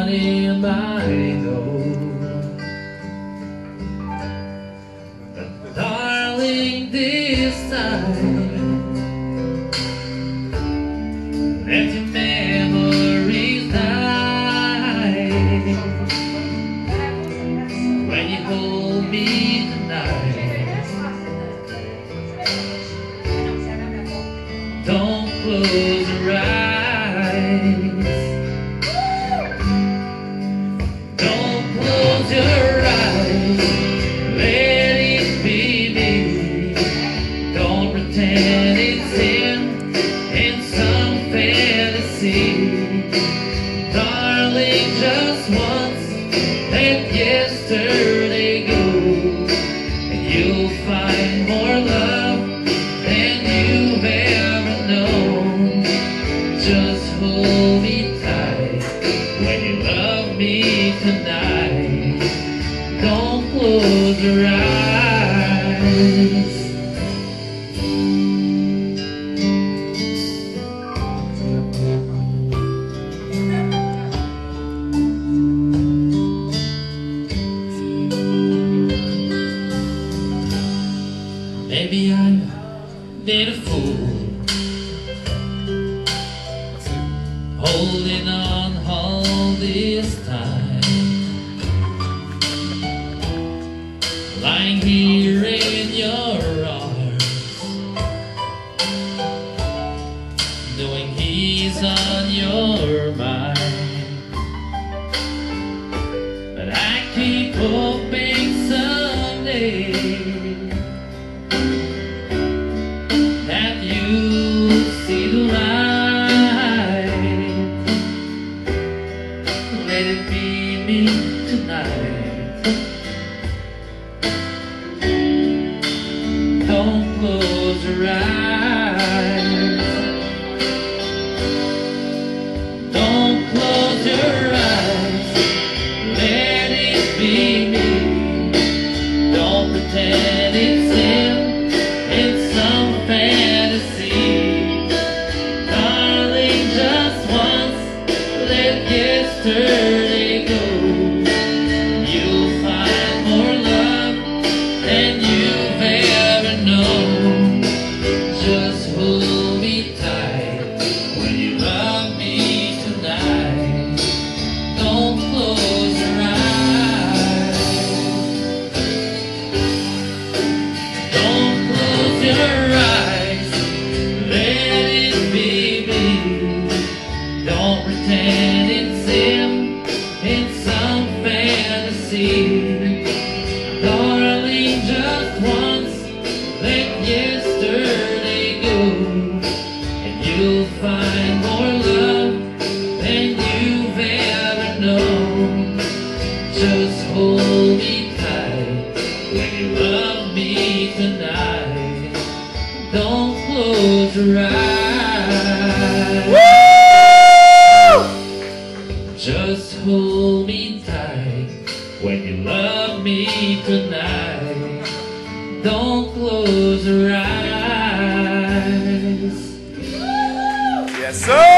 in my door. But darling, this time let your memories die. When you hold me tonight, don't close your eyes. Don't close your eyes. Let it be me. Don't pretend it's in some fantasy. Darling, just once let yesterday go, and you'll find more love than you've ever known. Just hold me tight when you love me tonight. Don't close your eyes. Maybe I've been a fool, holding on all this time, lying here in your arms, knowing he's on your mind. But I keep hoping someday that you'll see the light. Let it be me tonight. Don't close your eyes. Don't close your eyes. Let it be me. Don't pretend it's in some fantasy. Darling, just once let yesterday go. You'll find more love than you've ever known. Just hold me tight when you love me tonight. Don't close your eyes. Don't close your eyes. Let it be me. Don't pretend it's in some fantasy. Darling, just once let yesterday go, and you'll find more love than you've ever known. Just hold me tight when you love me tonight. Don't close your eyes. Just hold me tight when you love me tonight. Don't close your eyes. Yes, sir.